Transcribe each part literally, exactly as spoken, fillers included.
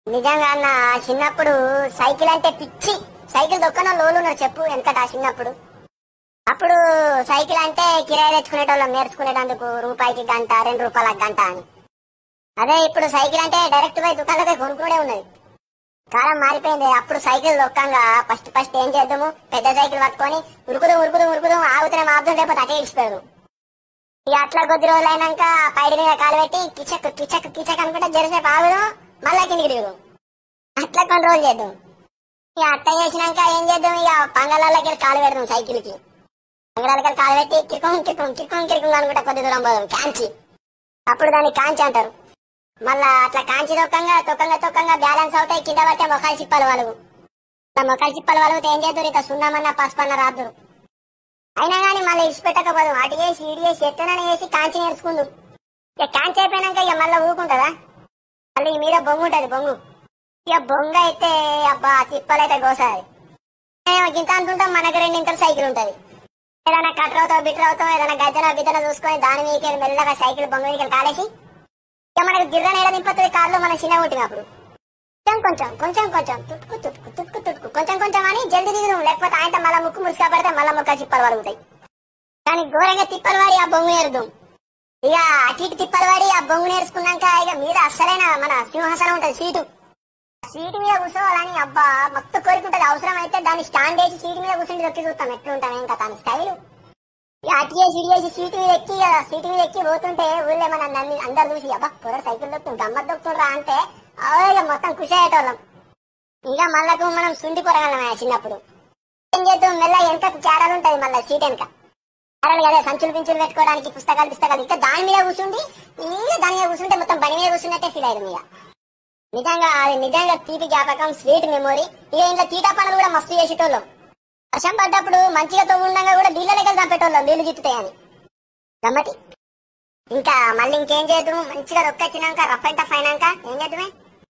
నిజంగా అన్న చిన్నప్పుడు సైకిల్ అంటే పిచ్చి. సైకిల్ దొక్కన లోలు ఉన్నారు చెప్పు వెనకట చిన్నప్పుడు. అప్పుడు సైకిల్ అంటే కిరాయి తెచ్చుకునేటోళ్ళం నేర్చుకునేటందుకు రూపాయికి గంట రెండు రూపాయల గంట అని. అదే ఇప్పుడు సైకిల్ అంటే డైరెక్ట్ పోయి దుకాణంలో కొనుక్కునే ఉన్నది. కాలం మారిపోయింది. అప్పుడు సైకిల్ దొక్కంగా ఫస్ట్ ఫస్ట్ ఏం చేద్దాము, పెద్ద సైకిల్ పట్టుకొని ఉరుకుదు ఉరుకుదు ఉరుకుదు ఆగుతున్న మాపుతం లేకపోతే అటే ఇచ్చిపోయాడు. ఇక అట్లా కొద్ది రోజులు అయినాక పైడి మీద కాలు పెట్టి కిచక్ కిచక్ కిచక్ అనుకుంటే జరిసేపు ఆగుదాం, మళ్ళా కిందికి దిగుదాం. అట్లా కొన్ని రోజులు చేద్దాం. ఇక అట్లా చేసినాక ఏం చేద్దాం, ఇక పంగళాలకి కాలు పెడదాం సైకిల్ కి. పంగళాలకి కాలు పెట్టి కిరికం కిరికం కిరికం కిరికం అనుకుంటే కొద్ది దూరం పోదాం కాంచి. అప్పుడు దాన్ని కాంచి అంటారు. మళ్ళా అట్లా కాంచి తొక్కంగా తొక్కంగా తొక్కంగా బ్యాలెన్స్ అవుతాయి, కింద పడితే మొఖాలు చిప్పలు వలుగు. మొఖాలు చిప్పలు వలుగుతే ఏం చేద్దరు, ఇక సున్నామన్నా పసుపన్న రాదురు. అయినా కానీ మళ్ళీ ఇడిచి పెట్టకపోదు, అటు వేసి ఇడి వేసి ఎత్తనని వేసి కాంచి నేర్చుకుందు. ఇక కాంచి అయిపోయినాక ఇక మళ్ళీ ఊకుంటుందా, మళ్ళీ మీద బొంగు ఉంటది బొంగు. ఇక బొంగ అయితే అబ్బా తిప్పలైతే గోసారి గింత అంటుంటాం. మనకి రెండింతలు సైకిల్ ఉంటది. ఏదైనా కట్రవుతో బిట్రవుతో ఏదైనా గద్దెన బిద్దన చూసుకొని దాని మీద మెల్లగా సైకిల్ బొంగ మీద కాలేసి ఇక మనకి గిర్రని ఏడ దింపుతుంది కాళ్ళు మనం చిన్న పుట్టినప్పుడు. కొంచెం కొంచెం కొంచెం కొంచెం తుట్టుకు తుట్టుకు తుట్టుకు తుట్టుకు కొంచెం కొంచెం అని జల్దీ దిగుదాం, లేకపోతే ఆయన మళ్ళీ ముక్కు ముసుకా పడితే మళ్ళీ ముక్క చిప్పలు పడుగుతాయి. కానీ ఘోరంగా తిప్పలు వాడి ఆ బొంగు నేర్దాం. ఇక అటు ఇటు తిప్పలు వాడి ఆ బొంగు నేర్చుకున్నాక ఇక మీద అస్సలైన మన సింహాసనం ఉంటది సీటు. సీటు మీద కూర్చోవాలని అబ్బా మొత్తం కోరుకుంటది. అవసరం అయితే దాన్ని స్టాండ్ వేసి సీటు మీద కూర్చుంటే దొక్కి చూస్తాం ఎట్లుంటాం ఇంకా దాని స్టైల్. ఇక అటు చేసి ఇటు చేసి సీటు మీద ఎక్కి సీటు మీద ఎక్కి పోతుంటే ఊళ్ళో మన నన్ను అందరు చూసి అబ్బా కూర సైకిల్ దొక్కుతుంది గమ్మత్ దొక్కుతుండ్రా అంటే ఇక మొత్తం ఖుషి అయ్యేటోళ్ళం. ఇక మళ్ళకు మనం సుండి పొరగలం చిన్నప్పుడు. ఏం చేద్దాం, మెల్ల వెనక చారాలు ఉంటది మళ్ళీ సీట్ వెనక చారాలు కదా సంచులు పించులు పెట్టుకోవడానికి పుస్తకాలు పుస్తకాలు ఇంకా దాని మీద కూర్చుండి ఇంకా దాని మీద కూర్చుంటే మొత్తం బండి మీద కూర్చున్నట్టే ఫీల్ అయ్యారు. ఇక నిజంగా అది నిజంగా తీపి జ్ఞాపకం, స్వీట్ మెమొరీ. ఇక ఇంట్లో తీటా పనులు కూడా మస్తు చేసేటోళ్ళం. వర్షం పడ్డప్పుడు మంచిగా తొమ్మిండగా కూడా నీళ్ళ లెక్కలు చంపేటోళ్ళం నీళ్లు జిట్టుతాయని గమ్మటి. ఇంకా మళ్ళీ ఇంకేం చేద్దాం, మంచిగా రొక్కొచ్చినాక రఫ్ అండ్ టఫ్ అయినాక ఏం చేద్దామే,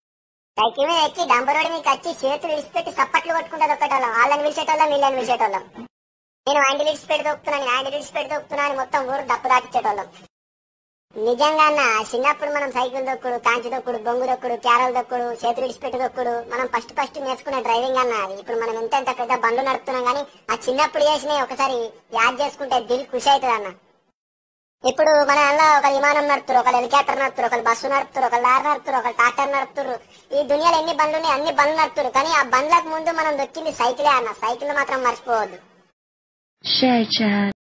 సైకిల్ మీద ఎక్కి డంబర్ రోడ్డు మీకు వచ్చి చేతులు విడిచిపెట్టి సప్పట్లు కొట్టుకుంటే దొక్కటోళ్ళం. వాళ్ళని విడిచేటోళ్ళం వీళ్ళని విడిచేటోళ్ళం. నేను ఆయన విడిచిపెట్టి దొక్కుతున్నాను ఆయన విడిచిపెట్టి దొక్కుతున్నాను మొత్తం ఊరు డప్పు దాటిచ్చేటోళ్ళం. నిజంగా అన్న చిన్నప్పుడు మనం సైకిల్ దొక్కుడు, కాంచి దొక్కుడు, బొంగు దొక్కుడు, క్యారల్ దొక్కుడు, చేతులు విడిచిపెట్టి దొక్కుడు మనం ఫస్ట్ ఫస్ట్ నేర్చుకునే డ్రైవింగ్ అన్న. అది ఇప్పుడు మనం ఎంత ఎంత పెద్ద బండ్లు నడుపుతున్నాం కానీ ఆ చిన్నప్పుడు చేసినవి ఒకసారి యాద్ చేసుకుంటే దిల్ ఖుషి అవుతుంది అన్న. ఇప్పుడు మన అలా ఒక విమానం నడుపుతారు, ఒక హెలికాప్టర్ నడుపుతారు, ఒక బస్సు నడుపుతారు, ఒక లారీ నడుపుతారు, ఒక ట్రాక్టర్ నడుపుతారు. ఈ దునియాలో ఎన్ని బండ్లు ఉన్నాయి అన్ని బండ్లు నడుపుతారు. కానీ ఆ బండ్లకు ముందు మనం దొక్కింది సైకిలే అన్న. సైకిల్ మాత్రం మర్చిపోవద్దు.